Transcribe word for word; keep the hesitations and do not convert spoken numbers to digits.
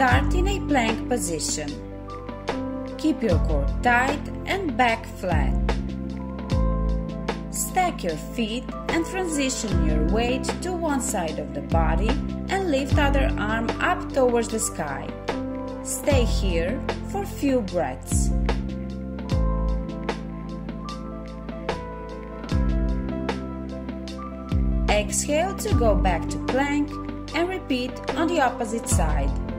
Start in a plank position. Keep your core tight and back flat. Stack your feet and transition your weight to one side of the body and lift other arm up towards the sky. Stay here for few breaths. Exhale to go back to plank and repeat on the opposite side.